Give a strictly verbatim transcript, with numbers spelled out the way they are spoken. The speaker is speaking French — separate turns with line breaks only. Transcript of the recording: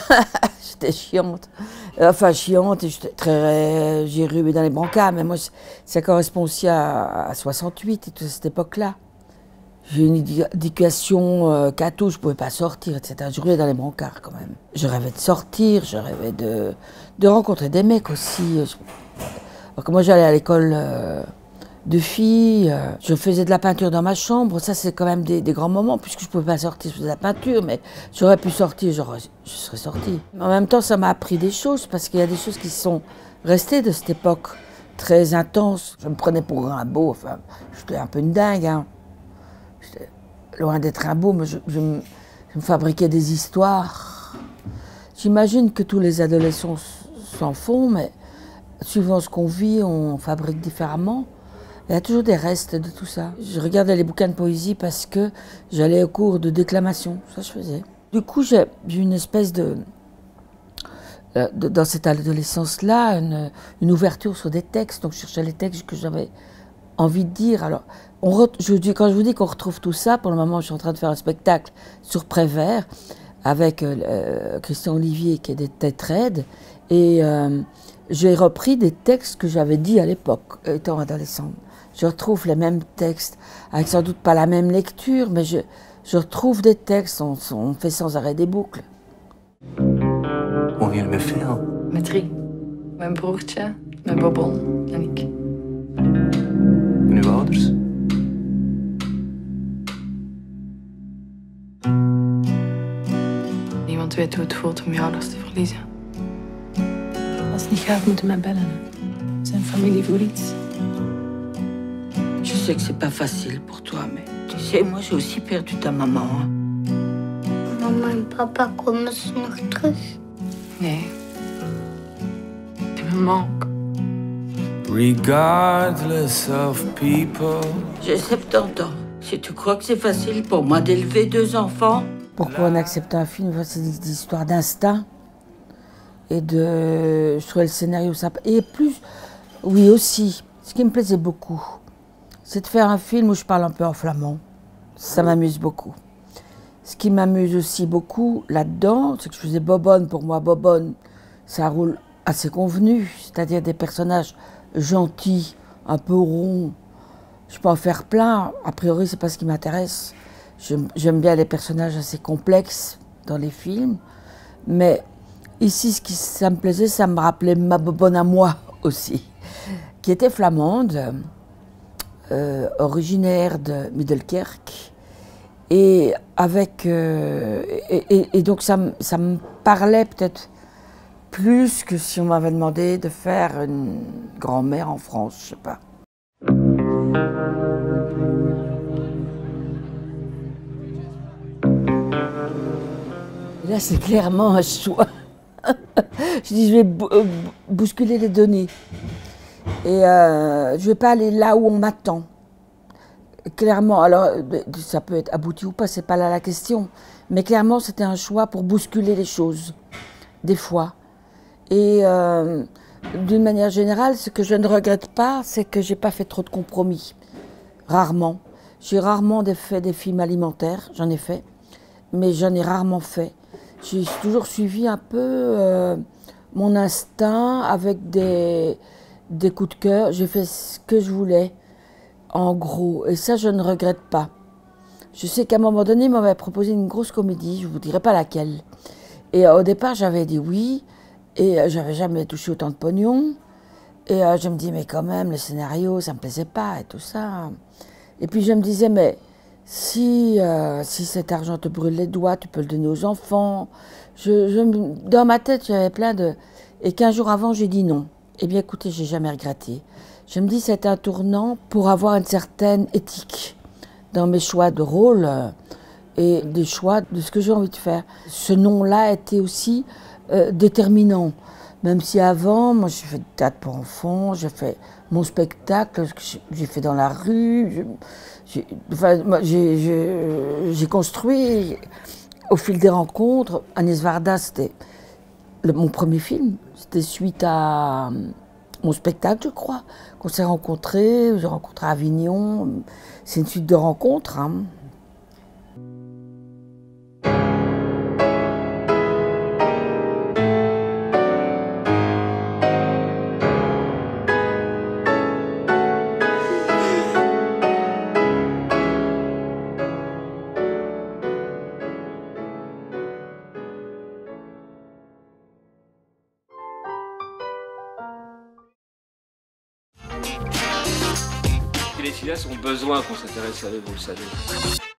J'étais chiante. Enfin, chiante, et j'étais très... j'ai rué dans les brancards, mais moi, ça correspond aussi à, à soixante-huit et toute cette époque-là. J'ai une éducation euh, catho, je ne pouvais pas sortir, et cetera. Je ruais dans les brancards quand même. Je rêvais de sortir, je rêvais de, de rencontrer des mecs aussi. Alors que moi, j'allais à l'école euh, de filles, euh, je faisais de la peinture dans ma chambre. Ça, c'est quand même des, des grands moments, puisque je ne pouvais pas sortir, je faisais de la peinture, mais j'aurais pu sortir, je serais sortie. En même temps, ça m'a appris des choses, parce qu'il y a des choses qui sont restées de cette époque, très intenses. Je me prenais pour Rimbaud, enfin, j'étais un peu une dingue, hein. J'étais loin d'être un beau, mais je, je, me, je me fabriquais des histoires. J'imagine que tous les adolescents s'en font, mais suivant ce qu'on vit, on fabrique différemment. Il y a toujours des restes de tout ça. Je regardais les bouquins de poésie parce que j'allais au cours de déclamation, ça je faisais. Du coup, j'ai eu une espèce de, de dans cette adolescence-là, une, une ouverture sur des textes. Donc je cherchais les textes que j'avais envie de dire. Alors, on re, je, quand je vous dis qu'on retrouve tout ça, pour le moment, je suis en train de faire un spectacle sur Prévert avec euh, Christian Olivier, qui est des tétraides, et euh, j'ai repris des textes que j'avais dit à l'époque, étant adolescente. Je retrouve les mêmes textes, avec sans doute pas la même lecture, mais je, je retrouve des textes, on, on fait sans arrêt des boucles.
Woon jullie met veel?
Met drie. Mijn broertje, mijn Bobon en ik.
En uw ouders?
Niemand weet hoe het voelt om je ouders te verliezen. Als het niet gaat, moeten we mij bellen. We zijn familie voor iets.
Je sais que c'est pas facile pour toi, mais tu sais, moi j'ai aussi perdu ta maman. Hein.
Mama en papa komen ze nog terug?
Nee. Het me manque.
Regardless of people.
J'ai soixante-dix ans. Si tu crois que c'est facile pour moi d'élever deux enfants. Pourquoi on accepte un film? C'est des histoires d'instinct. Et de... je trouvais le scénario sympa. Et plus, oui aussi, ce qui me plaisait beaucoup, c'est de faire un film où je parle un peu en flamand. Ça m'amuse beaucoup. Ce qui m'amuse aussi beaucoup là-dedans, c'est que je faisais Bobonne. Pour moi, Bobonne, c'est un rôle assez convenu, c'est-à-dire des personnages gentils, un peu ronds. Je peux en faire plein. A priori, c'est pas ce qui m'intéresse. J'aime bien les personnages assez complexes dans les films. Mais ici, ce qui ça me plaisait, ça me rappelait ma Bobonne à moi aussi, qui était flamande, euh, originaire de Middelkerk. Et, avec, euh, et, et, et donc ça, ça me parlait peut-être plus que si on m'avait demandé de faire une grand-mère en France, je sais pas. Là, c'est clairement un choix. Je dis, je vais bousculer les données. Et euh, je ne vais pas aller là où on m'attend. Clairement, alors ça peut être abouti ou pas, c'est pas là la question. Mais clairement, c'était un choix pour bousculer les choses, des fois. Et euh, d'une manière générale, ce que je ne regrette pas, c'est que j'ai pas fait trop de compromis. Rarement. J'ai rarement fait des films alimentaires, j'en ai fait, mais j'en ai rarement fait. J'ai toujours suivi un peu euh, mon instinct avec des, des coups de cœur. J'ai fait ce que je voulais, en gros, et ça, je ne regrette pas. Je sais qu'à un moment donné, il m'avait proposé une grosse comédie, je ne vous dirai pas laquelle. Et euh, au départ, j'avais dit oui, et euh, j'avais jamais touché autant de pognon. Et euh, je me dis, mais quand même, le scénario, ça ne me plaisait pas et tout ça. Et puis je me disais, mais si, euh, si cet argent te brûle les doigts, tu peux le donner aux enfants. Je, je, dans ma tête, j'avais plein de... Et quinze jours avant, j'ai dit non. Eh bien, écoutez, j'ai jamais regretté. Je me dis, c'est un tournant pour avoir une certaine éthique dans mes choix de rôle euh, et des choix de ce que j'ai envie de faire. Ce nom-là était aussi euh, déterminant. Même si avant, moi, j'ai fait du théâtre pour enfants, j'ai fait mon spectacle, j'ai fait dans la rue, j'ai enfin, construit au fil des rencontres. Agnès Varda, c'était mon premier film. C'était suite à mon spectacle, je crois, qu'on s'est rencontrés. J'ai rencontré à Avignon. C'est une suite de rencontres. Hein.
que les cinéastes ont besoin qu'on s'intéresse à eux, vous le savez.